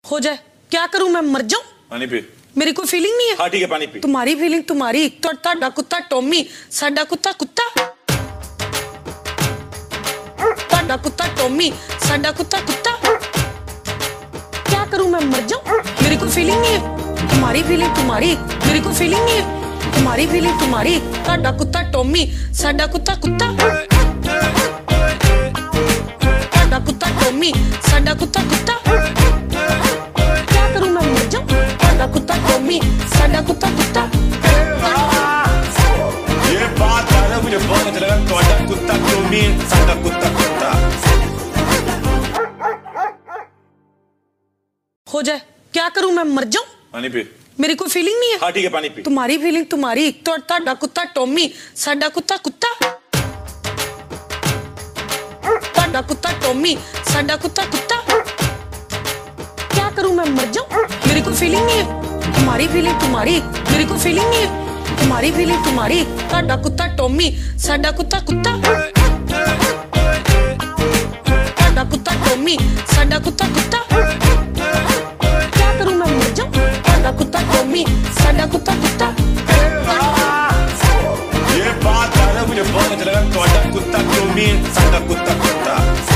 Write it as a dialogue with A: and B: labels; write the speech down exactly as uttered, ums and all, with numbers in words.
A: हो जाए, क्या करूं मैं, मर जाऊं?
B: पानी पी।
A: मेरी कोई फीलिंग नहीं है।
B: हाँ ठीक है, पानी पी।
A: तुम्हारी फीलिंग तुम्हारी, तो ताड़ा कुत्ता टॉमी, साडा कुत्ता कुत्ता। ताड़ा कुत्ता टॉमी, साडा कुत्ता कुत्ता। क्या करूं मैं, मर जाऊं? मेरी कोई फीलिंग नहीं है। तुम्हारी फीलिंग तुम्हारी, मेरी कोई फीलिंग नहीं है। तुम्हारी फीलिंग तुम्हारी, ताड़ा कुत्ता टॉमी, साडा कुत्ता कुत्ता। ताड़ा कुत्ता टॉमी, साडा कुत्ता कुत्ता। क्या करूं मैं, मर जाऊं? ताड़ा कुत्ता टॉमी, साडा कुत्ता कुत्ता।
B: ये बात है ना, मुझे बहुत अच्छा लगा। ताड़ा कुत्ता टॉमी, साडा कुत्ता कुत्ता।
A: हो जाए, क्या करूं मैं, मर जाऊं?
B: पानी पी।
A: मेरी कोई फीलिंग नहीं है।
B: हाँ ठीक है, पानी पी।
A: तुम्हारी फीलिंग तुम्हारी, तो ताड़ा कुत्ता टॉमी, साडा कुत्ता कुत्ता। ताड़ा कुत्ता टॉमी, साडा कुत्ता कुत्ता। क्या करूं मैं, मर जाऊं? मेरी कोई फीलिंग नहीं है। तुम्हारी फीलिंग तुम्हारी, मेरी कोई फीलिंग नहीं है। तुम्हारी फीलिंग तुम्हारी, ताड़ा कुत्ता टॉमी, साडा कुत्ता कुत्ता। ताड़ा कुत्ता टॉमी, साडा कुत्ता कुत्ता। क्या करूं मैं, मर जाऊं? ताड़ा कुत्ता टॉमी, साडा कुत्ता कुत्ता।
B: ये बात है ना, मुझे बहुत अच्छा लगा। ताड़ा कुत्ता टॉमी, साडा कुत्ता कुत्ता।